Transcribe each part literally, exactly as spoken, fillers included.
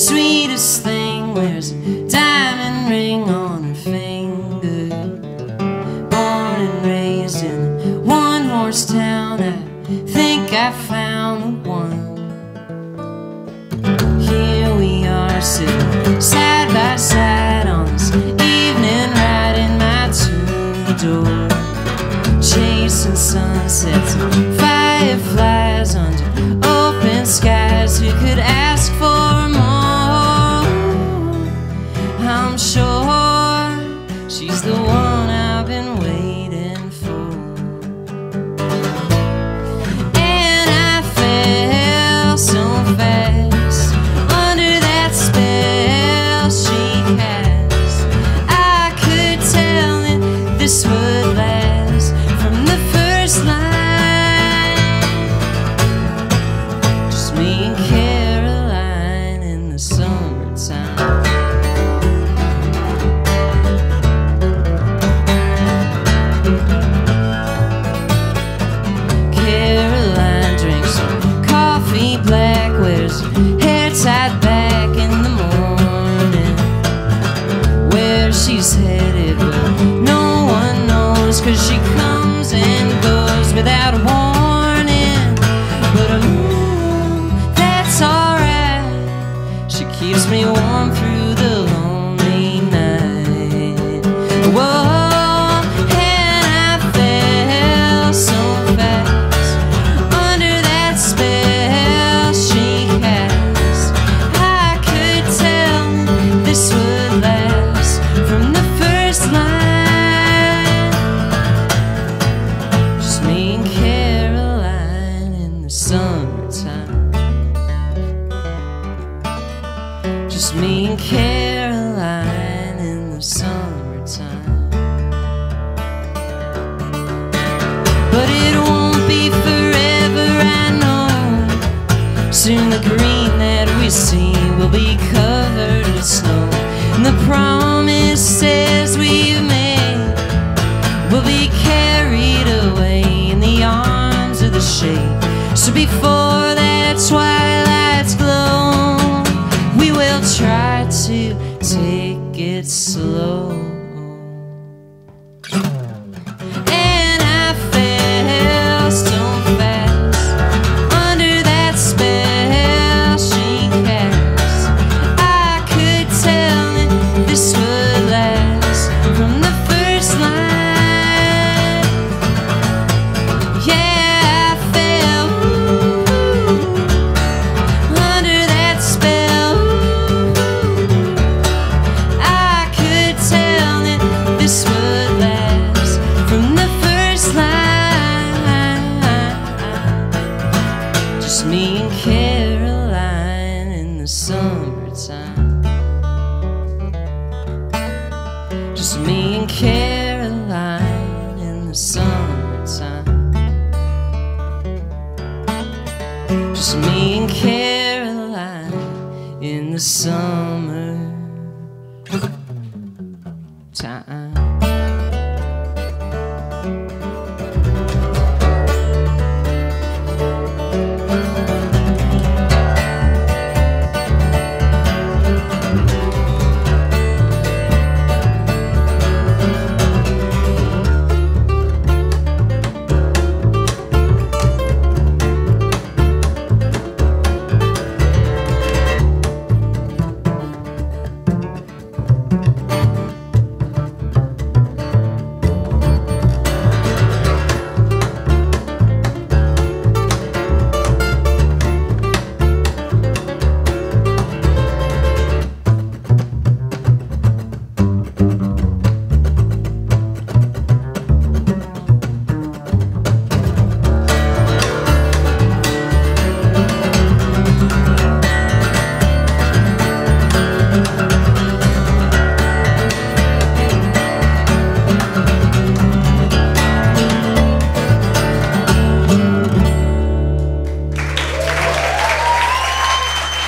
sweetest thing wears a diamond ring on her finger. Born and raised in a one-horse town, I think I found the one. Here we are sitting side by side on this evening, right in my two-door, chasing sunsets and fireflies under open skies. Who could ask for more? I'm sure she's the one I've been waiting for. And I fell so fast under that spell she has. I could tell that this would last from the first line. Just me and Caroline in the summertime. Caroline drinks her coffee black, wears her hair tied back in the morning. Where she's headed, well, no one knows, 'cause she comes and goes without a warning. But um, that's alright, she keeps me warm through the lonely night. Whoa, and I fell so fast under that spell she has. I could tell this would last from the first line. Just me and Caroline in the summertime. Just me and Caroline in the summertime. But it won't be forever, I know. Soon the green that we see will be covered with snow, and the promises we've made will be carried away in the arms of the shade. So before that twilight's glow, we will try to take it slow. And I fell so fast under that spell she casts. I could tell that this would last from the first line. Yeah, I fell ooh, under that spell. I could tell that this would last from the first line. Just me and Caroline in the summertime. Just me and Caroline in the summertime. Just me and Caroline in the summertime.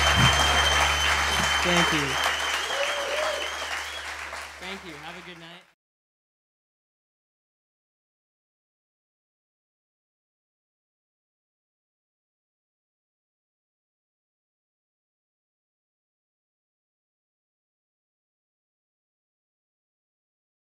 Thank you. Thank you. Have a good night.